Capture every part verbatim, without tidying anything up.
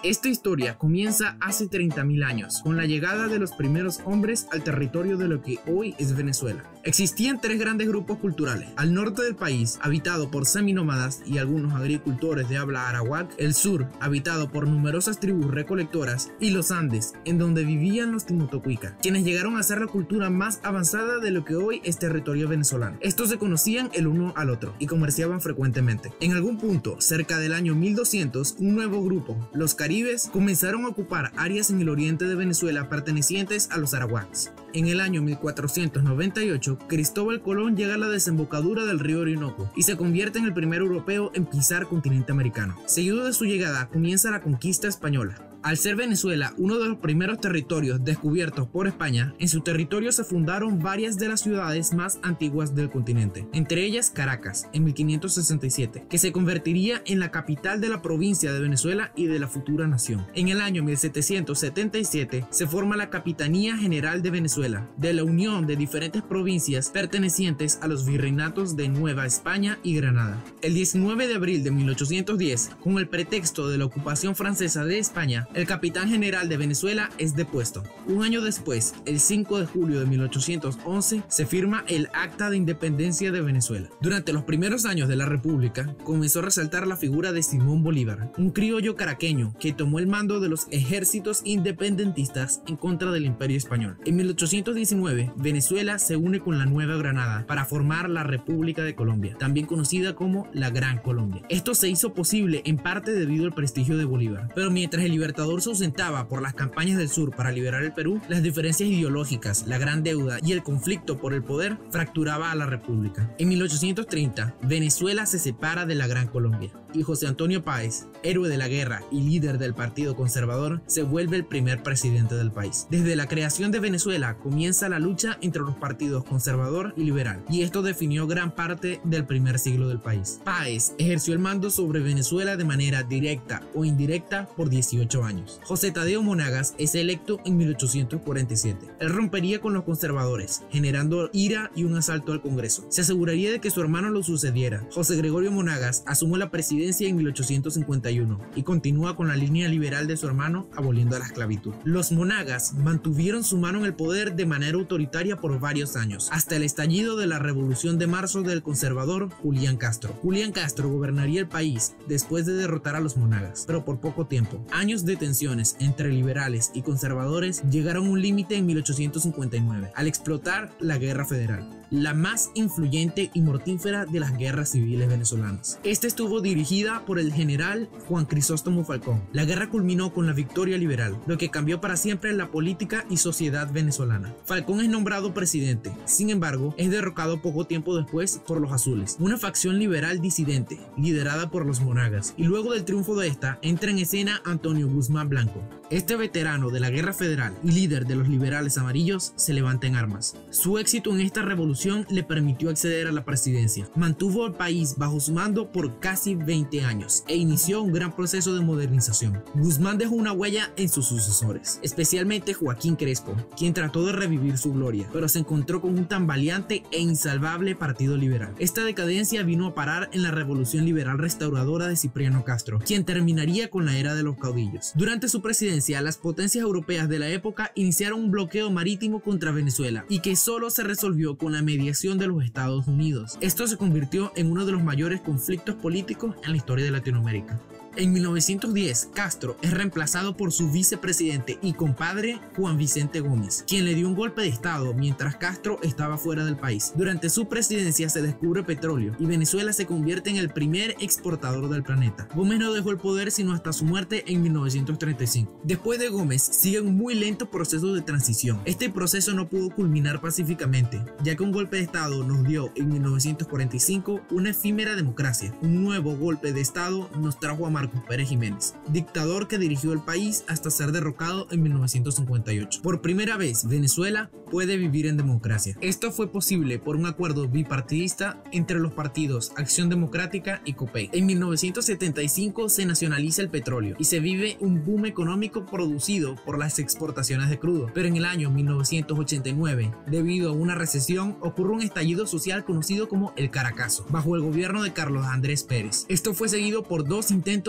Esta historia comienza hace treinta mil años, con la llegada de los primeros hombres al territorio de lo que hoy es Venezuela. Existían tres grandes grupos culturales: al norte del país, habitado por seminómadas y algunos agricultores de habla arawak; el sur, habitado por numerosas tribus recolectoras; y los Andes, en donde vivían los timotocuica, quienes llegaron a ser la cultura más avanzada de lo que hoy es territorio venezolano. Estos se conocían el uno al otro y comerciaban frecuentemente. En algún punto, cerca del año mil doscientos, un nuevo grupo, los caribes, comenzaron a ocupar áreas en el oriente de Venezuela pertenecientes a los arawaks. En el año mil cuatrocientos noventa y ocho, Cristóbal Colón llega a la desembocadura del río Orinoco y se convierte en el primer europeo en pisar continente americano. Seguido de su llegada, comienza la conquista española. Al ser Venezuela uno de los primeros territorios descubiertos por España, en su territorio se fundaron varias de las ciudades más antiguas del continente, entre ellas Caracas, en mil quinientos sesenta y siete, que se convertiría en la capital de la provincia de Venezuela y de la futura nación. En el año mil setecientos setenta y siete se forma la Capitanía General de Venezuela, de la unión de diferentes provincias pertenecientes a los virreinatos de Nueva España y Granada. El diecinueve de abril de mil ochocientos diez, con el pretexto de la ocupación francesa de España, el capitán general de Venezuela es depuesto. Un año después, el cinco de julio de mil ochocientos once, se firma el Acta de Independencia de Venezuela. Durante los primeros años de la República, comenzó a resaltar la figura de Simón Bolívar, un criollo caraqueño que tomó el mando de los ejércitos independentistas en contra del Imperio Español. En mil ochocientos diecinueve, Venezuela se une con la Nueva Granada para formar la República de Colombia, también conocida como la Gran Colombia. Esto se hizo posible en parte debido al prestigio de Bolívar, pero mientras el libertador se ausentaba por las campañas del sur para liberar el Perú, las diferencias ideológicas, la gran deuda y el conflicto por el poder fracturaba a la República. En mil ochocientos treinta, Venezuela se separa de la Gran Colombia y José Antonio Páez, héroe de la guerra y líder del Partido Conservador, se vuelve el primer presidente del país. Desde la creación de Venezuela comienza la lucha entre los partidos conservador y liberal, y esto definió gran parte del primer siglo del país. Páez ejerció el mando sobre Venezuela de manera directa o indirecta por dieciocho años. José Tadeo Monagas es electo en mil ochocientos cuarenta y siete. Él rompería con los conservadores, generando ira y un asalto al Congreso. Se aseguraría de que su hermano lo sucediera. José Gregorio Monagas asumió la presidencia en mil ochocientos cincuenta y uno y continúa con la línea liberal de su hermano, aboliendo la esclavitud. Los Monagas mantuvieron su mano en el poder de manera autoritaria por varios años, hasta el estallido de la Revolución de Marzo del conservador Julián Castro. Julián Castro gobernaría el país después de derrotar a los Monagas, pero por poco tiempo. Años de tensiones entre liberales y conservadores llegaron a un límite en mil ochocientos cincuenta y nueve, al explotar la Guerra Federal, la más influyente y mortífera de las guerras civiles venezolanas. Esta estuvo dirigida por el general Juan Crisóstomo Falcón. La guerra culminó con la victoria liberal, lo que cambió para siempre la política y sociedad venezolana. Falcón es nombrado presidente, sin embargo, es derrocado poco tiempo después por los azules, una facción liberal disidente, liderada por los Monagas, y luego del triunfo de esta, entra en escena Antonio Guzmán Blanco. Este veterano de la Guerra Federal y líder de los liberales amarillos se levanta en armas. Su éxito en esta revolución le permitió acceder a la presidencia. Mantuvo al país bajo su mando por casi veinte años e inició un gran proceso de modernización. Guzmán dejó una huella en sus sucesores, especialmente Joaquín Crespo, quien trató de revivir su gloria, pero se encontró con un tambaleante e insalvable Partido Liberal. Esta decadencia vino a parar en la Revolución Liberal Restauradora de Cipriano Castro, quien terminaría con la era de los caudillos. Durante su presidencia, las potencias europeas de la época iniciaron un bloqueo marítimo contra Venezuela y que solo se resolvió con la mediación de los Estados Unidos. Esto se convirtió en uno de los mayores conflictos políticos en la historia de Latinoamérica. En mil novecientos diez, Castro es reemplazado por su vicepresidente y compadre Juan Vicente Gómez, quien le dio un golpe de estado mientras Castro estaba fuera del país. Durante su presidencia se descubre petróleo y Venezuela se convierte en el primer exportador del planeta. Gómez no dejó el poder sino hasta su muerte en mil novecientos treinta y cinco. Después de Gómez sigue un muy lento proceso de transición. Este proceso no pudo culminar pacíficamente, ya que un golpe de estado nos dio en mil novecientos cuarenta y cinco una efímera democracia. Un nuevo golpe de estado nos trajo a Marcos Pérez Jiménez, dictador que dirigió el país hasta ser derrocado en mil novecientos cincuenta y ocho. Por primera vez, Venezuela puede vivir en democracia. Esto fue posible por un acuerdo bipartidista entre los partidos Acción Democrática y COPEI. En mil novecientos setenta y cinco se nacionaliza el petróleo y se vive un boom económico producido por las exportaciones de crudo. Pero en el año mil novecientos ochenta y nueve, debido a una recesión, ocurre un estallido social conocido como el Caracazo, bajo el gobierno de Carlos Andrés Pérez. Esto fue seguido por dos intentos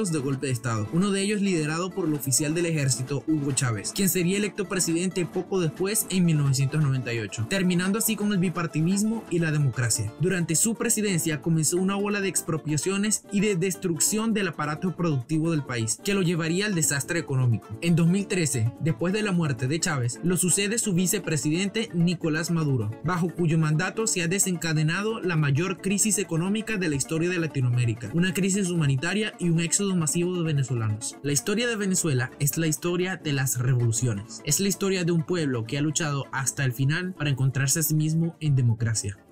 intentos de golpe de estado, uno de ellos liderado por el oficial del ejército Hugo Chávez, quien sería electo presidente poco después en mil novecientos noventa y ocho, terminando así con el bipartidismo y la democracia. Durante su presidencia comenzó una ola de expropiaciones y de destrucción del aparato productivo del país, que lo llevaría al desastre económico. En dos mil trece, después de la muerte de Chávez, lo sucede su vicepresidente Nicolás Maduro, bajo cuyo mandato se ha desencadenado la mayor crisis económica de la historia de Latinoamérica, una crisis humanitaria y un éxodo masivo de venezolanos. La historia de Venezuela es la historia de las revoluciones, es la historia de un pueblo que ha luchado hasta el final para encontrarse a sí mismo en democracia.